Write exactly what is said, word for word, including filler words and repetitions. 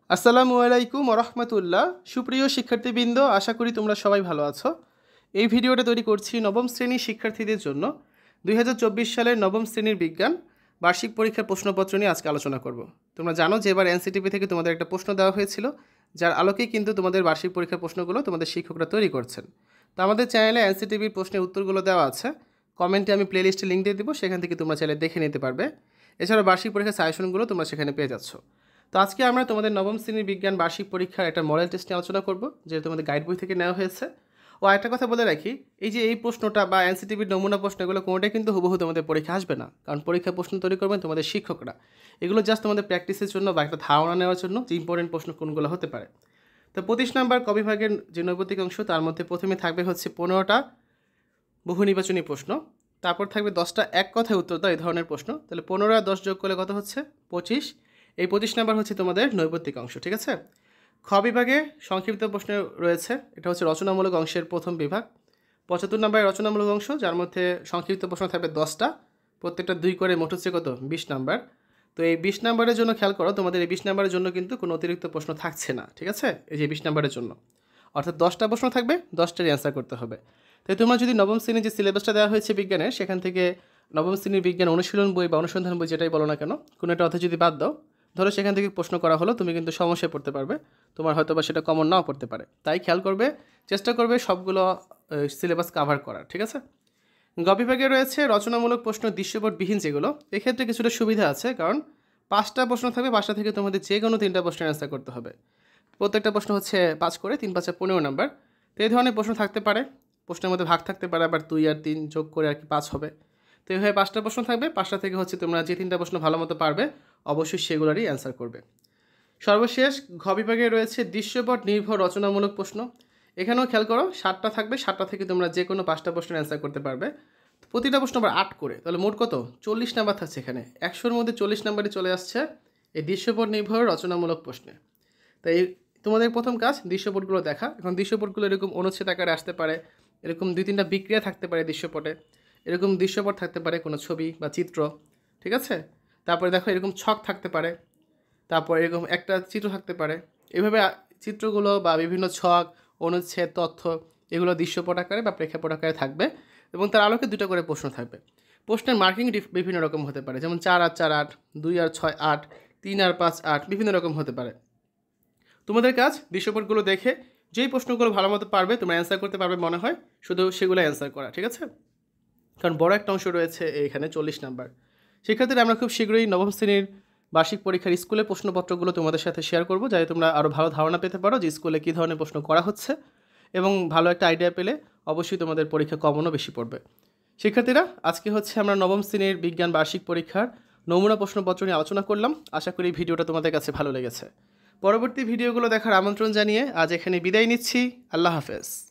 আসসালামু আলাইকুম ওয়া রাহমাতুল্লাহ। সুপ্রিয় শিক্ষার্থীবৃন্দ, আশা করি তোমরা সবাই ভালো আছো। এই ভিডিওটা তৈরি করছি নবম শ্রেণীর শিক্ষার্থীদের জন্য। দুই হাজার চব্বিশ সালের নবম শ্রেণীর বিজ্ঞান বার্ষিক পরীক্ষার প্রশ্নপত্র নিয়ে আজকে আলোচনা করব। তোমরা জানো যে এবার এনসিটিভি থেকে তোমাদের একটা প্রশ্ন দেওয়া হয়েছিল, যার আলোকেই কিন্তু তোমাদের বার্ষিক পরীক্ষার প্রশ্নগুলো তোমাদের শিক্ষকরা তৈরি করছেন। তো আমাদের চ্যানেলে এনসিটিভির প্রশ্নের উত্তরগুলো দেওয়া আছে, কমেন্টে আমি প্লেলিস্টে লিঙ্ক দিয়ে দেবো, সেখান থেকে তোমরা চাইলে দেখে নিতে পারবে। এছাড়া বার্ষিক পরীক্ষার সাজেশনগুলো তোমরা সেখানে পেয়ে যাচ্ছ। তো আজকে আমরা তোমাদের নবম শ্রেণীর বিজ্ঞান বার্ষিক পরীক্ষার একটা মডেল টেস্ট নিয়ে আলোচনা করব, যেটা তোমাদের গাইড বই থেকে নেওয়া হয়েছে। ও একটা কথা বলে রাখি, এই যে এই প্রশ্নটা বা এনসিটিভির নমুনা প্রশ্ন, এগুলো কোনোটাই কিন্তু হুবহু তোমাদের পরীক্ষা আসবে না, কারণ পরীক্ষা প্রশ্ন তৈরি করবেন তোমাদের শিক্ষকরা। এগুলো জাস্ট তোমাদের প্র্যাকটিসের জন্য বা একটা ধারণা নেওয়ার জন্য যে ইম্পর্টেন্ট প্রশ্ন কোনগুলো হতে পারে। তো পঁচিশ নাম্বার ক বিভাগের যে নৈবতিক অংশ, তার মধ্যে প্রথমে থাকবে হচ্ছে পনেরোটা বহু নির্বাচনী প্রশ্ন, তারপর থাকবে দশটা এক কথায় উত্তর দাও এই ধরনের প্রশ্ন। তাহলে পনেরো আর দশ যোগ করলে কত হচ্ছে? পঁচিশ। এই পঁচিশ নাম্বার হচ্ছে তোমাদের নৈবতিক অংশ, ঠিক আছে। খ বিভাগে সংক্ষিপ্ত প্রশ্ন রয়েছে, এটা হচ্ছে রচনামূলক অংশের প্রথম বিভাগ। পঁচাত্তর নাম্বারের রচনামূলক অংশ, যার মধ্যে সংক্ষিপ্ত প্রশ্ন থাকবে দশটা, প্রত্যেকটা দুই করে, মোট হচ্ছে কত? বিশ নাম্বার। তো এই বিশ নাম্বারের জন্য খেয়াল করো, তোমাদের এই বিশ নাম্বারের জন্য কিন্তু কোনো অতিরিক্ত প্রশ্ন থাকছে না, ঠিক আছে। এই যে বিশ নাম্বারের জন্য অর্থাৎ দশটা প্রশ্ন থাকবে, দশটারই অ্যান্সার করতে হবে। তাই তোমরা যদি নবম শ্রেণীর যে সিলেবাসটা দেওয়া হয়েছে বিজ্ঞানের, সেখান থেকে নবম শ্রেণীর বিজ্ঞান অনুশীলন বই বা অনুসন্ধান বই যেটাই বলো না কেন, কোনো একটা অর্থ যদি বাদ দাও, ধরো সেখান থেকে প্রশ্ন করা হলো, তুমি কিন্তু সমস্যায় পড়তে পারবে, তোমার হয়তো বা সেটা কমন নাও পড়তে পারে। তাই খেয়াল করবে, চেষ্টা করবে সবগুলো সিলেবাস কাভার করার, ঠিক আছে। গ বিভাগে রয়েছে রচনামূলক প্রশ্ন দৃশ্যপটবিহীন, যেগুলো এক্ষেত্রে কিছুটা সুবিধা আছে, কারণ পাঁচটা প্রশ্ন থাকবে, পাঁচটা থেকে তোমাদের যে কোনো তিনটা প্রশ্নের অ্যান্সার করতে হবে। প্রত্যেকটা প্রশ্ন হচ্ছে পাঁচ করে, তিন পাঁচে পনেরো নাম্বার। তো এই ধরনের প্রশ্ন থাকতে পারে, প্রশ্নের মধ্যে ভাগ থাকতে পারে, আবার দুই আর তিন যোগ করে আর কি পাঁচ হবে। তো এইভাবে পাঁচটা প্রশ্ন থাকবে, পাঁচটা থেকে হচ্ছে তোমরা যে তিনটা প্রশ্ন ভালো মতো পারবে অবশ্যই সেগুলোরই অ্যান্সার করবে। সর্বশেষ ঘ বিভাগে রয়েছে দৃশ্যপট নির্ভর রচনামূলক প্রশ্ন। এখানেও খেয়াল করো, সাতটা থাকবে, সাতটা থেকে তোমরা যে কোনো পাঁচটা প্রশ্নের অ্যান্সার করতে পারবে। প্রতিটা প্রশ্ন আবার আট করে, তাহলে মোট কত? চল্লিশ নাম্বার থাকছে এখানে। একশোর মধ্যে চল্লিশ নাম্বারই চলে আসছে এই দৃশ্যপট নির্ভর রচনামূলক প্রশ্নে। তাই তোমাদের প্রথম কাজ দৃশ্যপটগুলো দেখা। এখন দৃশ্যপটগুলো এরকম অনুচ্ছেদ আকারে আসতে পারে, এরকম দুই তিনটা বিক্রিয়া থাকতে পারে দৃশ্যপটে, এরকম দৃশ্যপট থাকতে পারে কোনো ছবি বা চিত্র, ঠিক আছে। তারপরে দেখো এরকম ছক থাকতে পারে, তারপর এরকম একটা চিত্র থাকতে পারে। এভাবে চিত্রগুলো বা বিভিন্ন ছক, অনুচ্ছেদ, তথ্য, এগুলো দৃশ্যপট আকারে বা প্রেক্ষাপট আকারে থাকবে, এবং তার আলোকে দুটো করে প্রশ্ন থাকবে। প্রশ্নের মার্কিং বিভিন্ন রকম হতে পারে, যেমন চার আর চার আট, দুই আর ছয় আট, তিন আর পাঁচ আট, বিভিন্ন রকম হতে পারে। তোমাদের কাজ দৃশ্যপটগুলো দেখে যেই প্রশ্নগুলো ভালো মতো পারবে, তোমরা অ্যান্সার করতে পারবে মনে হয়, শুধু সেগুলো অ্যান্সার করা, ঠিক আছে। কারণ বড় একটা অংশ রয়েছে এইখানে, চল্লিশ নাম্বার। সেক্ষেত্রে আমরা খুব শীঘ্রই নবম শ্রেণীর বার্ষিক পরীক্ষার স্কুলের প্রশ্নপত্রগুলো তোমাদের সাথে শেয়ার করবো, যাতে তোমরা আরও ভালো ধারণা পেতে পারো যে স্কুলে কী ধরনের প্রশ্ন করা হচ্ছে, এবং ভালো একটা আইডিয়া পেলে অবশ্যই তোমাদের পরীক্ষা কমনও বেশি পড়বে। শিক্ষার্থীরা, আজকে হচ্ছে আমরা নবম শ্রেণীর বিজ্ঞান বার্ষিক পরীক্ষার নমুনা প্রশ্নপত্র নিয়ে আলোচনা করলাম। আশা করি ভিডিওটা তোমাদের কাছে ভালো লেগেছে। পরবর্তী ভিডিওগুলো দেখার আমন্ত্রণ জানিয়ে আজ এখানে বিদায় নিচ্ছি। আল্লাহ হাফেজ।